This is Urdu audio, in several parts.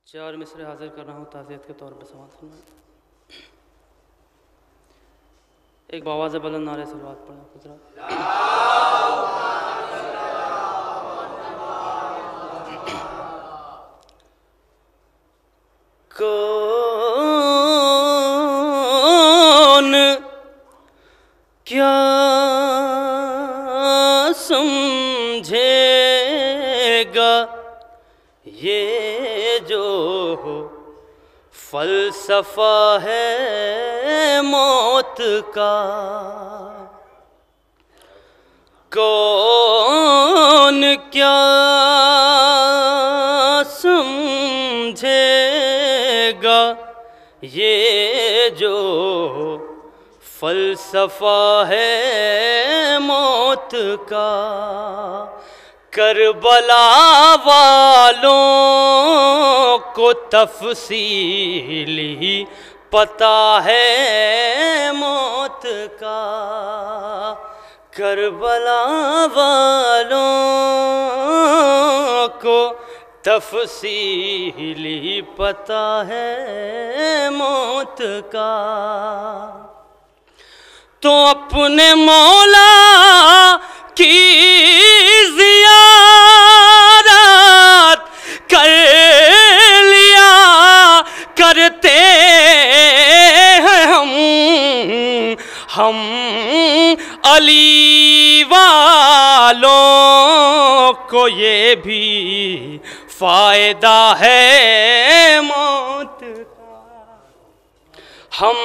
4 مصرے حاضر کر رہا ہوں تعزیت کے طور پہ سماعت فرمائیں۔ ایک بآواز بلند نعرہ صلوات پڑھیں حضرات۔ کون کیا سمجھے گا یہ جو فلسفہ ہے موت کا؟ کون کیا سمجھے گا یہ جو فلسفہ ہے موت کا؟ کربلا والوں کو تفصیلی پتہ ہے موت کا۔ کربلا والوں کو تفصیلی پتہ ہے موت کا۔ تو اپنے مولا کی زیارت کر لیا کرتے ہیں ہم علی والوں کو یہ بھی فائدہ ہے موت کا۔ ہم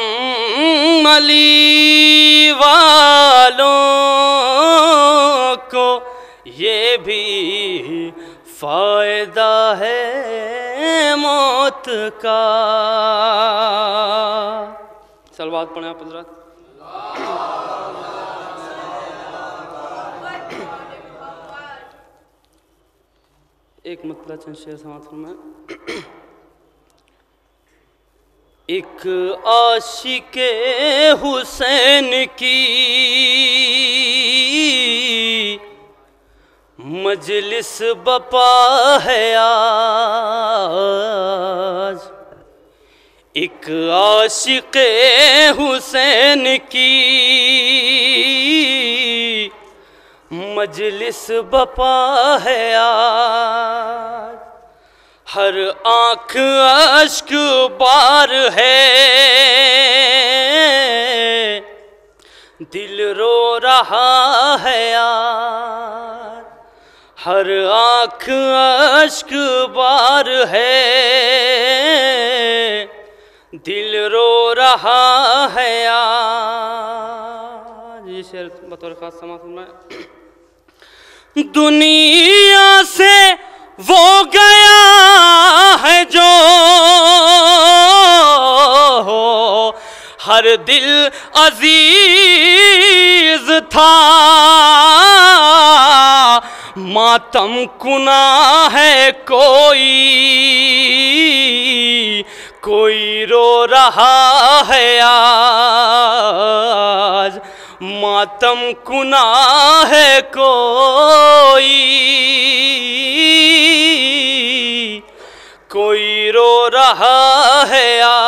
علی والوں کو یہ بھی فائدہ ہے موت کا۔ صلوات پڑھیں آپ حضرات۔ ایک مطلع چند شعر سماعت فرمائیں۔ ایک عاشق حسین کی مجلس بپا ہے آج۔ ایک عاشق حسین کی مجلس بپا ہے آج۔ ہر آنکھ اشک بار ہے، دل رو رہا ہے یار۔ ہر آنکھ اشک بار ہے، دل رو رہا ہے یار۔ یہ شعر بطور خاص سماعت فرمائیں۔ دنیا سے وہ گیا ہے جو ہر دل عزیز تھا، ماتم کنا ہے کوئی رو رہا ہے آج۔ ماتم کنا ہے کوئی رو رہا ہے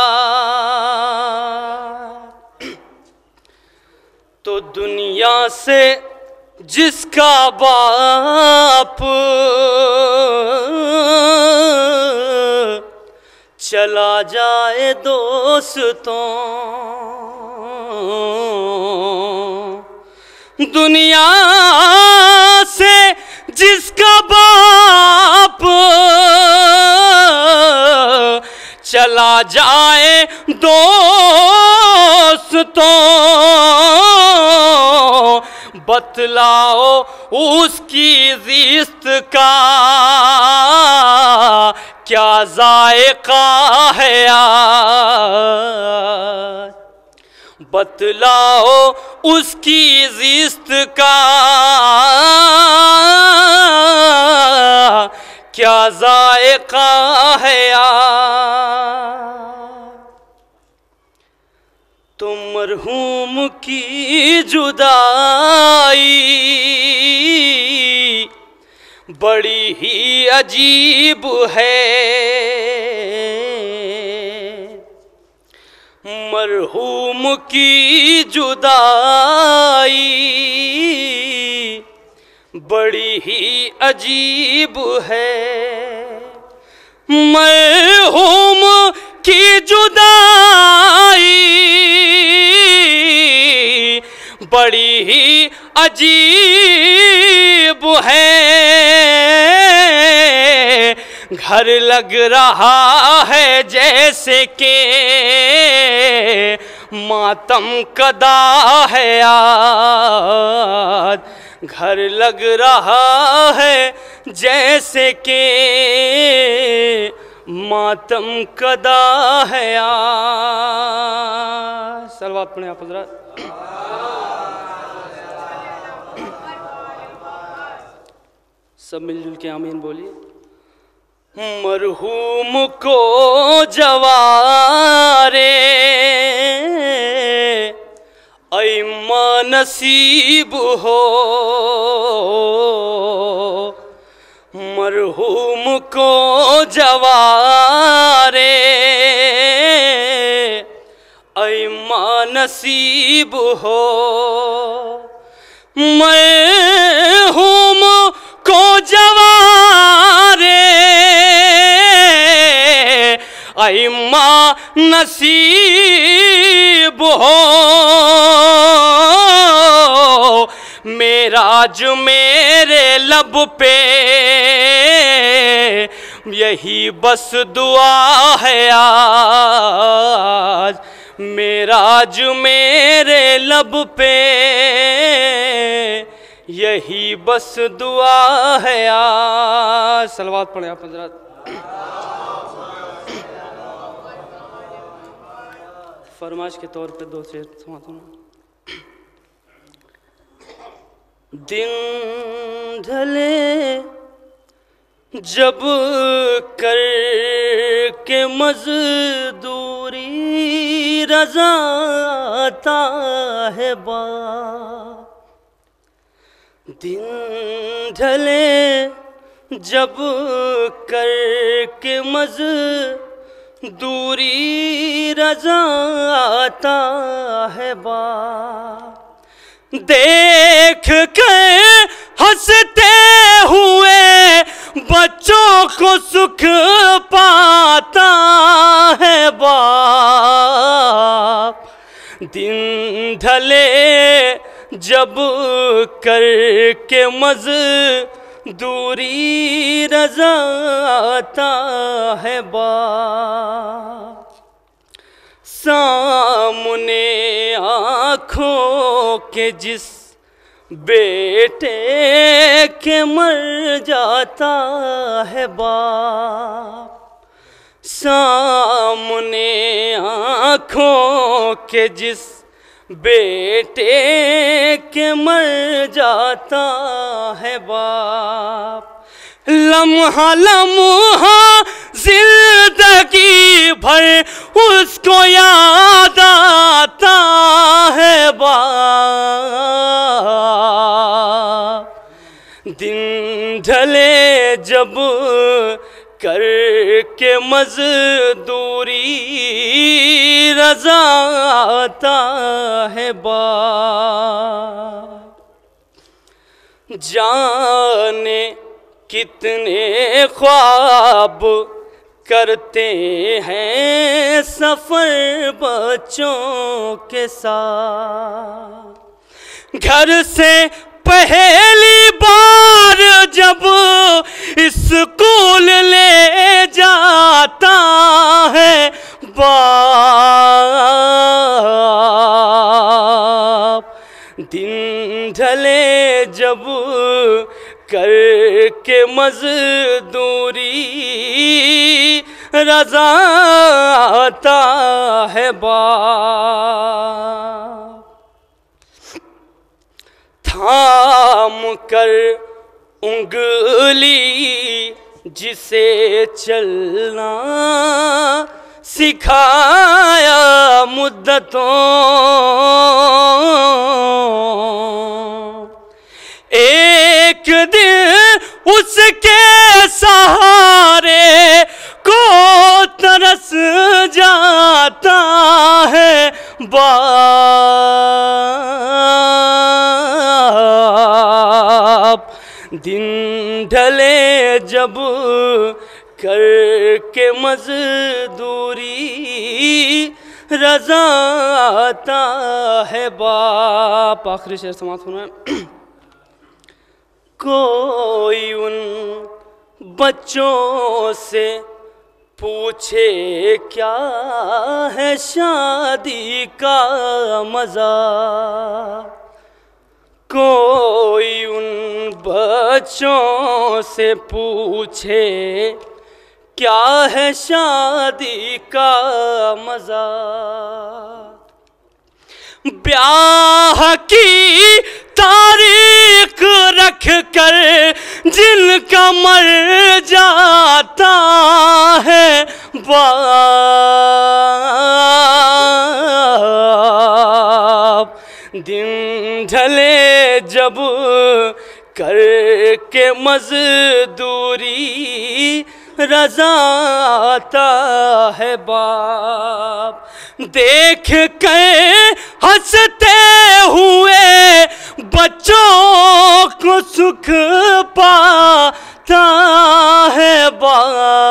یار۔ تو دنیا سے جس کا باپ چلا جائے دوستوں، دنیا سے جس کا باپ چلا جائے دوستوں، بتلاؤ اس کی زیست کا کیا ذائقہ ہے یار۔ بتلاؤ اس کی زیست کا کیا ذائقہ ہے یار۔ تو مرحوم کی جدائی بڑی ہی عجیب ہے، مرحوم کی جدائی بڑی ہی عجیب ہے، مرحوم کی جدائی بڑی ہی عجیب ہے، گھر لگ رہا ہے جیسے کہ ماتم کدا ہے آج، گھر لگ رہا ہے جیسے کہ ماتم کدا ہے آج۔ صلوات پڑھیں آپ حضرات۔ سب مل جل کے آمین بولیے۔ مرحوم کو جوارے ائمہ نصیب ہو، مرحوم کو جوارے ائمہ نصیب ہو، مرحوم کو جوارے ائمہ نصیب ہو، معراج میرے لب پہ یہی بس دعا ہے آج، معراج میرے لب پہ یہی بس دعا ہے آج۔ صلوات پڑھیں آپ حضرات۔ فرمائش کے طور پہ دو شعر سماتا ہوں۔ دن ڈھلے جب کر کے مزدوری رضا آتا ہے باپ، دن ڈھلے جب کر کے مزدوری رضا آتا ہے باپ، دیکھ کر ہنستے ہوئے بچوں کو سکھ پاتا ہے باپ، دن ڈھلے جب کر کے مزدوری رضا آتا ہے باپ، سامنے آنکھوں کے جس بیٹے کے مر جاتا ہے باپ، سامنے آنکھوں کے جس بیٹے کے مر جاتا ہے باپ، لمحہ لمحہ زندگی بھر اس کو یاد آتا ہے باپ، دن ڈھلے جب کر کے مزدوری رضا آتا ہے باپ، جانے کتنے خواب کرتے ہیں سفر بچوں کے ساتھ، گھر سے پہلی بار جب اسکول لے جاتا ہے باپ، دن ڈھلے جب کر کے مزدوری رضا آتا ہے باپ، تھام کر انگلی جسے چلنا سکھایا مدتوں، ایک دن اس کے سہارے کو ترس جاتا ہے باپ، دن ڈھلے جب کر کے مزدوری، رضا آتا ہے باپ۔ آخری شعر سماعت ہونا ہے۔ کوئی ان بچوں سے پوچھے کیا ہے شادی کا مزہ، کوئی ان بچوں سے پوچھے کیا ہے شادی کا مزہ، بیاہ کی تاریخ رکھ کر جن کا مر جاتا ہے باپ، دن ڈھلے جب کر کے مزدوری، رضا آتا ہے باپ، دیکھ کے ہنستے ہوئے بچوں کو سکھ پاتا ہے باپ۔